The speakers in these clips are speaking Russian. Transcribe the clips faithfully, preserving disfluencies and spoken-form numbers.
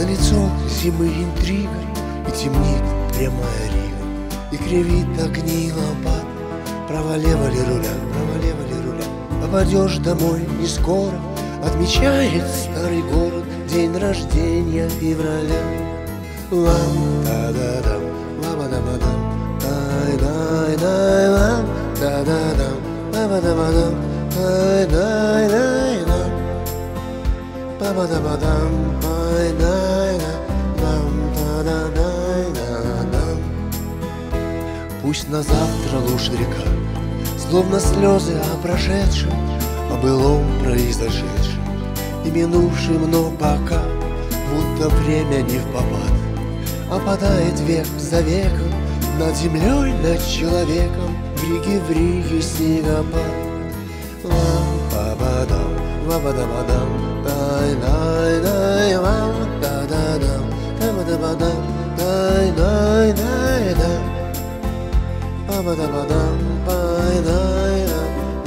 лицо зимы интрига, и темнит прямая рига, и кривит огни лампад. Право-лево ли руля, право-лево ли руля, попадешь домой не скоро. Отмечает старый город день рождения февраля. Лам-та-да-дам, ла-ба-да-ба-дам, тай-дай-дай, лам-та-да-дам, ла-ба-да-ба-дам, тай-дай-дай-дам, ба-ба-да-ба-дам, тай-дай-дай, лам-та-да-дай-да-дам. Пусть на завтра лужь река, словно слезы о прошедшем, о былом произошедшем и минувшем, но пока будто время не впопад, опадает век за веком над землей, над человеком, в риге, в риге снегопад. Лам-па-ба-дам, ла-ба-да-ба-дам, тай-дай-дай, лам-та-да-дам, та-ба-да-ба-дам, тай-дай-дай-дам, па-ба-да-ба-дам, пай-дай-дам,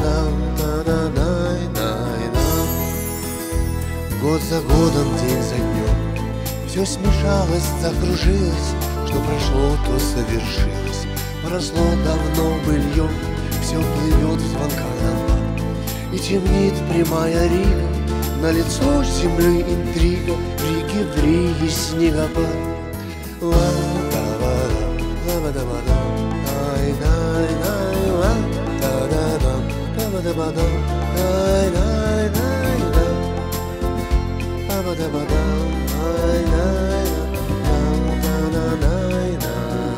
дам-та-да-дай-дай-дам. Год за годом, день за днем, все смешалось, закружилось, что прошло, то совершилось, поросло давно быльем, все плывет в звонках лампад, и темнит прямая рига, на лицо земли интрига, в риге, в риге снегопад. Ла-да-ба-дам, ла-ба-да-ба-дам, тай-дай-дай, ла-да-да-дам, та-ба-да-ба-дам, тай-дай-дай-дам, ба-ба-да-ба-дам, тай-дай-дам, дам-да-да-дай-дам.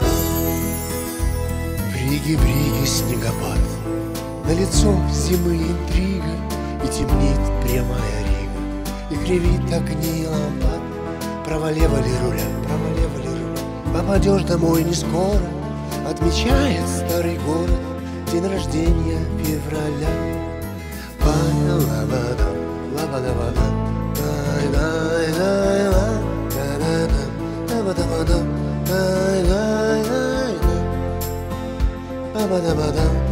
В риге, в риге снегопад, на лицо зимы интрига, и темнит прямая рига, и кривит огни лампад. Право-лево ли руля, право-лево ли руля, попадешь домой не скоро. Отмечает старый город день рождения февраля. Пай-ла-ба-дам, ла-ба-да-ба-дам, тай-дай-дай, ла-да-да-дам, та-ба-да-ба-дам, тай-дай-дай-дам, ба-ба-да-ба-дам.